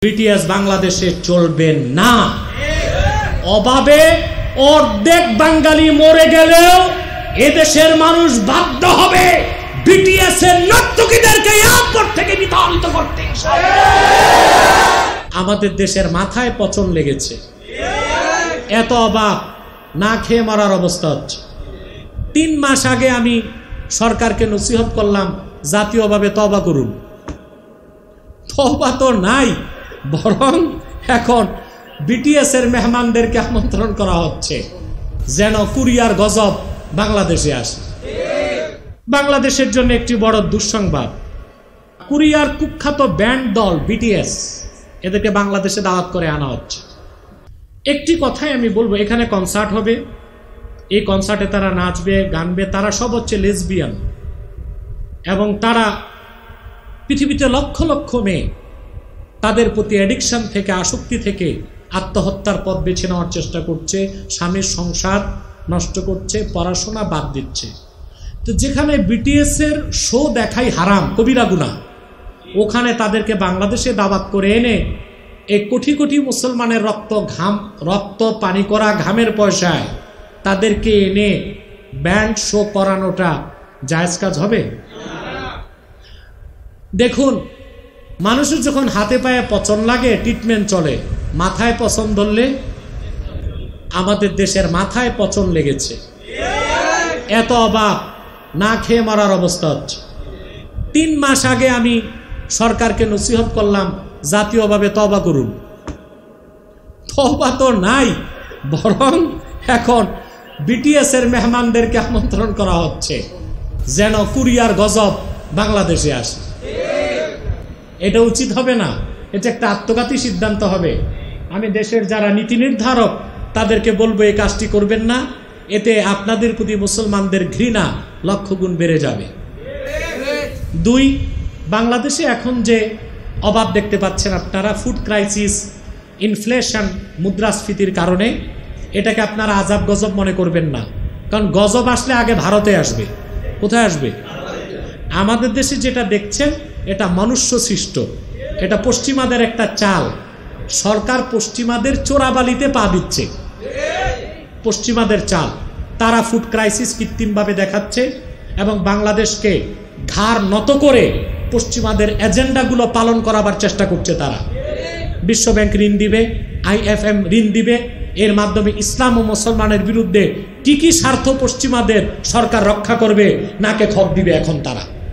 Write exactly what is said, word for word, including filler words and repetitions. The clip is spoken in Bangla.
বিটিএস বাংলাদেশে চলবে না। অভাবে অর্ধেক বাঙালি মরে গেলেও এদেশের মানুষ বাধ্য হবে বিটিএস এর নর্তকীদেরকে এয়ারপোর্ট থেকে বিতাড়িত করতে। আমাদের দেশের মাথায় পচন লেগেছে, এত অভাব, না খেয়ে মরার অবস্থা হচ্ছে। তিন মাস আগে আমি সরকারকে নসিহত করলাম জাতীয়ভাবে তওবা করুন। তওবা তো নাই, বরং এখন বিটিএস এর মেহমানদেরকে আমন্ত্রণ করা হচ্ছে যেন কুরিয়ার গজব বাংলাদেশে আসে। বাংলাদেশের জন্য একটি বড় দুঃসংবাদ, কুরিয়ার কুখ্যাত ব্যান্ড দল বিটিএস এদেরকে বাংলাদেশে দাওয়াত করে আনা হচ্ছে। একটি কথাই আমি বলবো, এখানে কনসার্ট হবে, এই কনসার্টে তারা নাচবে গানবে, তারা সব হচ্ছে লেসবিয়ান এবং তারা পৃথিবীতে লক্ষ লক্ষ মেয়ে তাদের প্রতি অ্যাডিকশন থেকে, আসক্তি থেকে আত্মহত্যার পথ বেছে নেওয়ার চেষ্টা করছে, স্বামীর সংসার নষ্ট করছে, পড়াশোনা বাদ দিচ্ছে। তো যেখানে বিটিএস এর শো দেখাই হারাম, কবিরা গুনাহ, ওখানে তাদেরকে বাংলাদেশে দাওয়াত করে এনে এই কোটি কোটি মুসলমানের রক্ত ঘাম রক্ত পানি করা ঘামের পয়সায় তাদেরকে এনে ব্যান্ড শো করানোটা জায়েজ কাজ হবে? দেখুন, মানুষের যখন হাতে পায়ে পচন লাগে ট্রিটমেন্ট চলে, মাথায় পচন ধরলে, আমাদের দেশের মাথায় পচন লেগেছে, এত অভাব, না খেয়ে মরার অবস্থা হচ্ছে। তিন মাস আগে আমি সরকারকে নসিহত করলাম জাতীয়ভাবে তওবা করুন। তওবা তো নাই, বরং এখন বিটিএস এর মেহমানদেরকে আমন্ত্রণ করা হচ্ছে যেন কুরিয়ার গজব বাংলাদেশে আসে। এটা উচিত হবে না, এটা একটা আত্মঘাতী সিদ্ধান্ত হবে। আমি দেশের যারা নীতি নির্ধারক তাদেরকে বলবো এই কাজটি করবেন না, এতে আপনাদের প্রতি মুসলমানদের ঘৃণা লক্ষ গুণ বেড়ে যাবে। দুই, বাংলাদেশে এখন যে অভাব দেখতে পাচ্ছেন আপনারা, ফুড ক্রাইসিস, ইনফ্লেশন, মুদ্রাস্ফীতির কারণে, এটাকে আপনারা আজাব গজব মনে করবেন না, কারণ গজব আসলে আগে ভারতে আসবে। কোথায় আসবে? আমাদের দেশে যেটা দেখছেন এটা মনুষ্য সৃষ্ট, এটা পশ্চিমাদের একটা চাল। সরকার পশ্চিমাদের চোরাবালিতে পা দিচ্ছে, পশ্চিমাদের চাল। তারা ফুড ক্রাইসিস কৃত্রিমভাবে দেখাচ্ছে এবং বাংলাদেশকে ঘাড় নত করে পশ্চিমাদের এজেন্ডাগুলো পালন করাবার চেষ্টা করছে। তারা বিশ্বব্যাংক ঋণ দিবে, আইএফএম ঋণ দিবে, এর মাধ্যমে ইসলাম ও মুসলমানের বিরুদ্ধে কি কি স্বার্থ পশ্চিমাদের সরকার রক্ষা করবে, নাকে খপ দিবে এখন তারা।